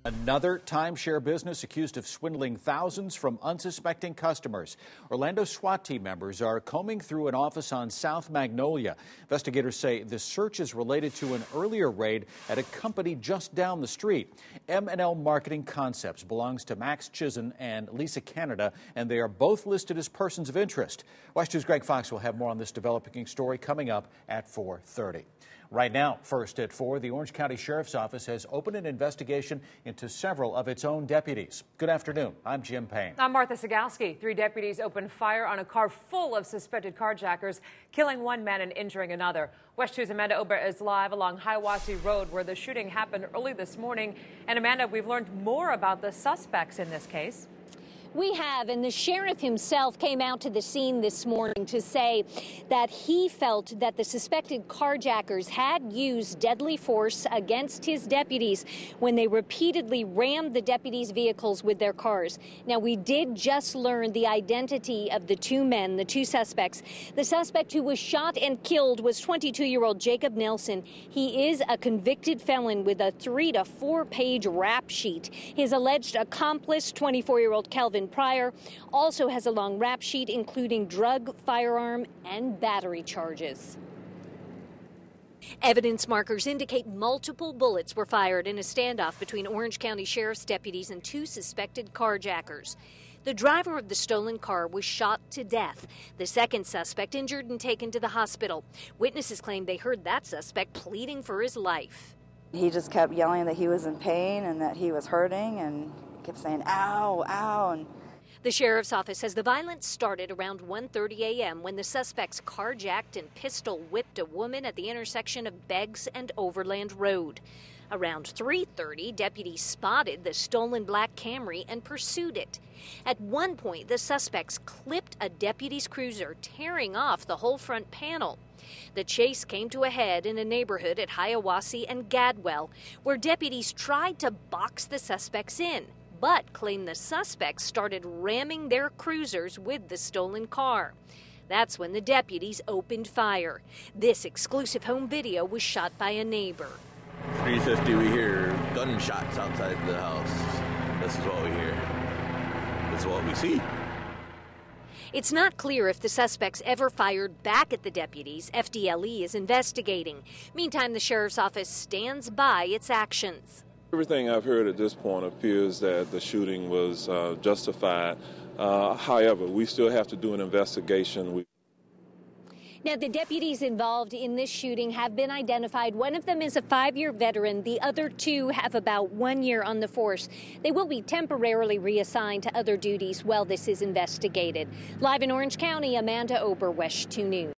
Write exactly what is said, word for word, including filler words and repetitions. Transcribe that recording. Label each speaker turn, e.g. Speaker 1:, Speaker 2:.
Speaker 1: Another timeshare business accused of swindling thousands from unsuspecting customers. Orlando SWAT team members are combing through an office on South Magnolia. Investigators say the search is related to an earlier raid at a company just down the street. M and L Marketing Concepts belongs to Max Chisen and Lisa Canada, and they are both listed as persons of interest. West News' Greg Fox will have more on this developing story coming up at four thirty. Right now, first at four, the Orange County Sheriff's Office has opened an investigation into several of its own deputies. Good afternoon. I'm Jim Payne.
Speaker 2: I'm Martha Sagowski. Three deputies opened fire on a car full of suspected carjackers, killing one man and injuring another. West two's Amanda Ober is live along Hiawassee Road, where the shooting happened early this morning. And Amanda, we've learned more about the suspects in this case.
Speaker 3: We have, and the sheriff himself came out to the scene this morning to say that he felt that the suspected carjackers had used deadly force against his deputies when they repeatedly rammed the deputies' vehicles with their cars. Now, we did just learn the identity of the two men, the two suspects. The suspect who was shot and killed was twenty-two-year-old Jacob Nelson. He is a convicted felon with a three to four page rap sheet. His alleged accomplice, twenty-four-year-old Kelvin Pryor, also has a long rap sheet including drug, firearm, and battery charges. Evidence markers indicate multiple bullets were fired in a standoff between Orange County Sheriff's deputies and two suspected carjackers. The driver of the stolen car was shot to death. The second suspect injured and taken to the hospital. Witnesses claim they heard that suspect pleading for his life.
Speaker 4: He just kept yelling that he was in pain and that he was hurting and kept saying, ow, ow. And
Speaker 3: the sheriff's office says the violence started around one thirty a m when the suspects carjacked and pistol whipped a woman at the intersection of Beggs and Overland Road. Around three thirty, deputies spotted the stolen black Camry and pursued it. At one point, the suspects clipped a deputy's cruiser, tearing off the whole front panel. The chase came to a head in a neighborhood at Hiawassee and Gadwell, where deputies tried to box the suspects in, but claim the suspects started ramming their cruisers with the stolen car. That's when the deputies opened fire. This exclusive home video was shot by a neighbor.
Speaker 5: three fifty, we hear gunshots outside the house. This is what we hear. This is what we see.
Speaker 3: It's not clear if the suspects ever fired back at the deputies. F D L E is investigating. Meantime, the sheriff's office stands by its actions.
Speaker 6: Everything I've heard at this point appears that the shooting was uh, justified. Uh, however, we still have to do an investigation. We
Speaker 3: Now, the deputies involved in this shooting have been identified. One of them is a five-year veteran. The other two have about one year on the force. They will be temporarily reassigned to other duties while this is investigated. Live in Orange County, Amanda Ober, West two News.